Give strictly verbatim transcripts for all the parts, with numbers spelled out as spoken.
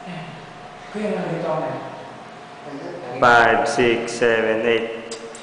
Five, six, seven, eight.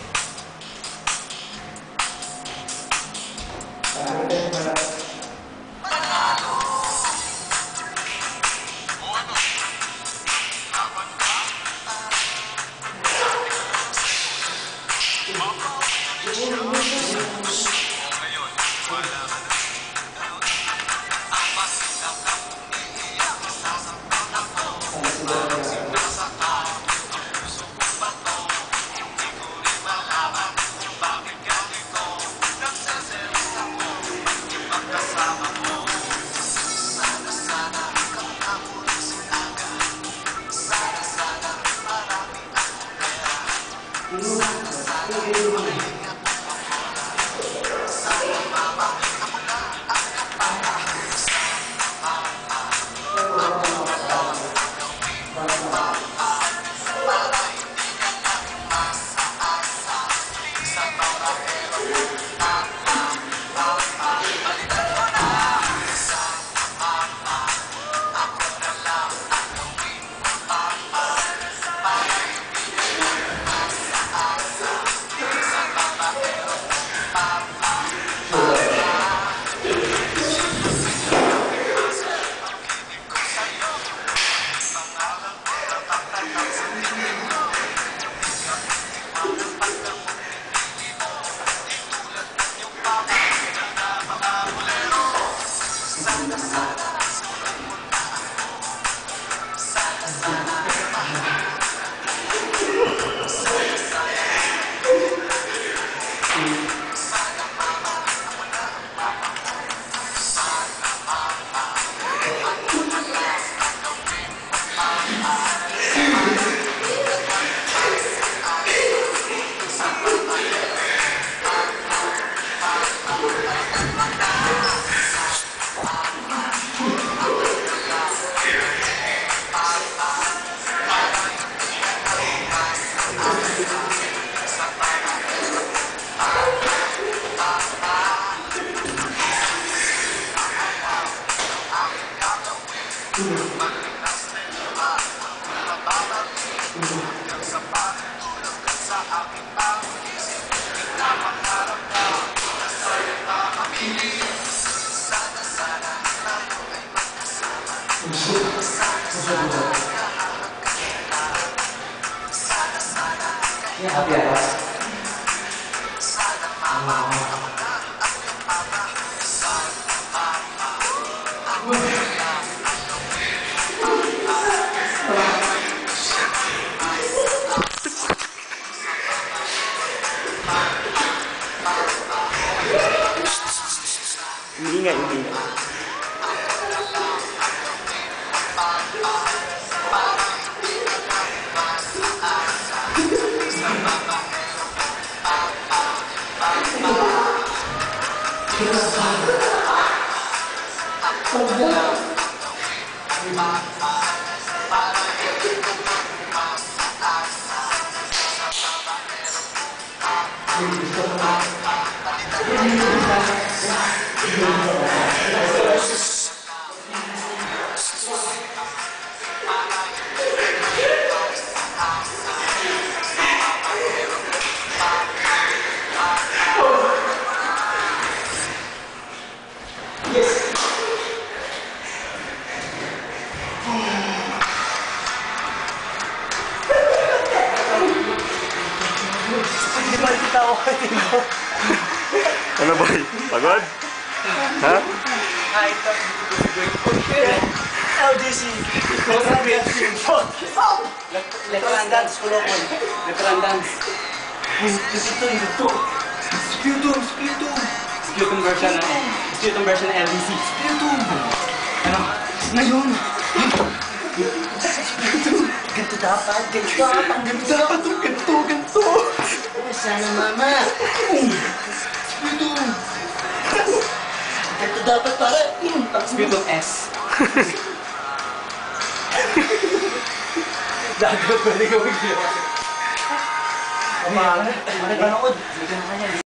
Ingay, ingay. Ano boy? Pagod? Ha? L D C. Veteran dance ko lang. Veteran dance. Ito, ito. Sputum, sputum. Sputum version na eh. Sputum version na L D C. Sputum. Ano? Ngayon. Sputum. Ganito dapat. Ganito dapat. Ganito dapat. Ganito. Ganito. Sana mama. Sputum. Ganito dapat para. Sputum S. Dagat pwede ko mag-gila. Kumahal. Kumahal ka na